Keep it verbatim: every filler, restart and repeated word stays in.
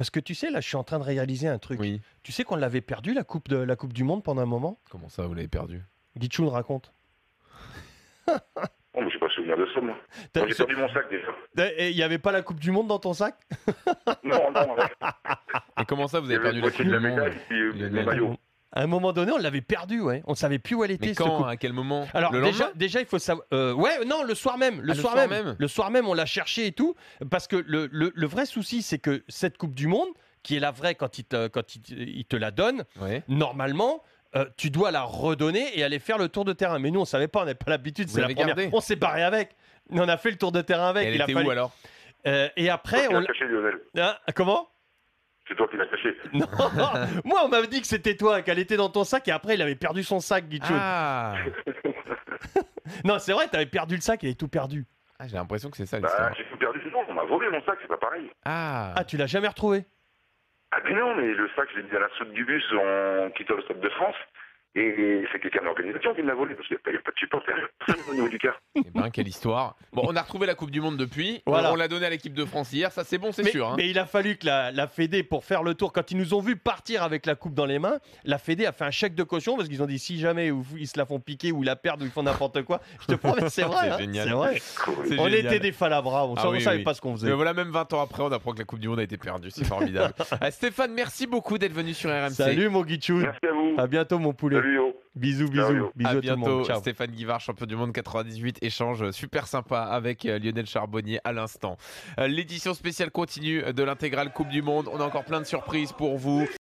Parce que tu sais, là, je suis en train de réaliser un truc. Oui. Tu sais qu'on l'avait perdu, la coupe, de, la coupe du Monde, pendant un moment. Comment ça, vous l'avez perdu? Guichoun raconte. Oh, mais j'ai pas souvenir de ça, moi. T'as- Moi, j'ai perdu mon sac déjà. Et il n'y avait pas la coupe du Monde dans ton sac? Non, non, ouais. Et comment ça, vous Il y avez avait perdu le la boîtier Coupe de du la Monde? médaille, puis euh, Lionel. le maillot. À un moment donné, on l'avait perdu, ouais. On ne savait plus où elle était, Mais cette quand? coupe. À quel moment? Alors Le déjà, lendemain? déjà, il faut savoir. euh, ouais, non, le soir même, le, Ah, le soir, soir même, même. le soir même, on l'a cherché et tout, parce que le, le- le vrai souci, c'est que cette Coupe du Monde, qui est la vraie quand il te, quand il, te- il te la donne, Ouais. normalement. euh, tu dois la redonner et aller faire le tour de terrain. Mais nous, on savait pas, on n'avait pas l'habitude. Vous C'est la l'avez première. gardée? On s'est barré avec. On a fait le tour de terrain avec. Et elle il a était fallu- où alors? Euh, et après, Toi qui on. l'as caché, Lionel. Hein, comment? C'est toi qui l'as caché. Non, moi, on m'avait dit que c'était toi, qu'elle était dans ton sac et après, il avait perdu son sac, Guichoun. Ah, Non, c'est vrai, t'avais perdu le sac, il avait tout perdu. Ah, j'ai l'impression que c'est ça Bah, l'histoire. j'ai tout perdu. Non, on m'a volé mon sac, c'est pas pareil. Ah, Ah, tu l'as jamais retrouvé? Ah, mais non, mais le sac, je l'ai mis à la soute du bus en quittant le Stade de France. Et c'est quelqu'un de l'organisation qui me l'a volé, parce qu'il n'y a, pas de supporter au niveau du car. eh ben, quelle histoire. Bon, on a retrouvé la Coupe du Monde depuis. On- Voilà. On l'a donnée à l'équipe de France hier. Ça, c'est bon, c'est mais, sûr. hein. mais il a fallu que la, la Fédé, pour faire le tour, quand ils nous ont vu partir avec la coupe dans les mains, la Fédé a fait un chèque de caution parce qu'ils ont dit si jamais ou ils se la font piquer ou ils la perdent ou ils font n'importe quoi. Je te promets, c'est vrai. C'est hein, génial. c'est vrai. Cool. C'est On génial. était des falabras, on Ah ne oui, savait oui. pas ce qu'on faisait. Mais voilà, même vingt ans après, on apprend que la Coupe du Monde a été perdue. C'est formidable. Euh, Stéphane, merci beaucoup d'être venu sur R M C. Salut mon Guichoun. Merci à vous. À bientôt mon poulet. Salut, yo. Bisous, Ciao, bisous. yo. Bisous À à tout le monde. bientôt, Ciao. Stéphane Guivard, champion du monde quatre-vingt-dix-huit, échange super sympa avec euh, Lionel Charbonnier à l'instant. Euh, L'édition spéciale continue de l'intégrale Coupe du Monde. On a encore plein de surprises pour vous.